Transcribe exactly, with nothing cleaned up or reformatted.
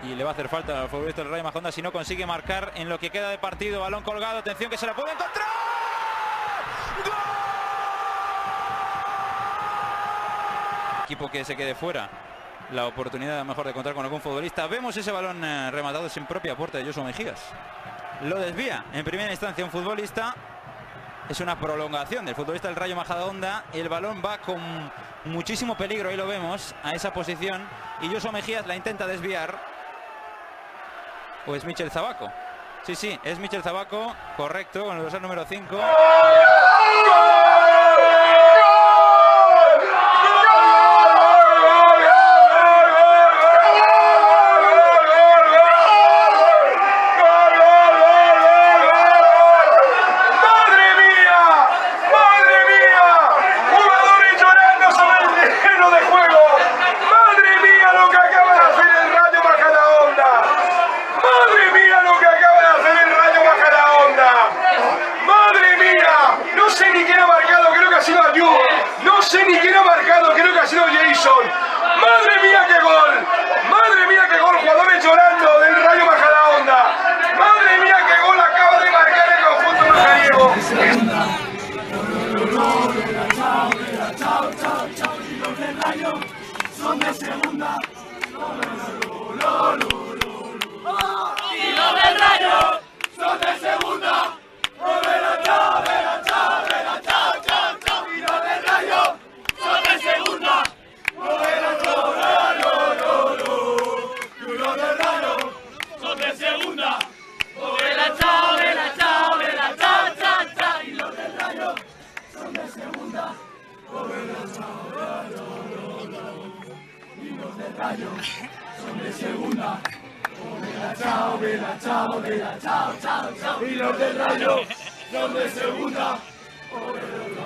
y le va a hacer falta al futbolista del Rayo Majadahonda si no consigue marcar en lo que queda de partido. Balón colgado, atención que se la puede encontrar. ¡Gol! Equipo que se quede fuera la oportunidad a lo mejor de contar con algún futbolista. Vemos ese balón eh, rematado sin propia puerta de Joshua Mejías. Lo desvía en primera instancia un futbolista. Es una prolongación del futbolista del Rayo Majadahonda. El balón va con muchísimo peligro, ahí lo vemos, a esa posición. Y Joshua Mejías la intenta desviar. ¿O es Michel Zabaco? Sí, sí, es Michel Zabaco, correcto, con el dorsal número cinco. No sé ni quién ha marcado, creo que ha sido Jason. ¡Madre mía, qué gol! ¡Madre mía, qué gol! Jugadores llorando del Rayo Majadahonda. ¡Madre mía, qué gol acaba de marcar el conjunto majariego! Son de segunda. Y los del Rayo son de segunda. Son de segunda. Vela, chao, vela, chao, vela, chao, chao, chao. Y los del Rayo son de segunda.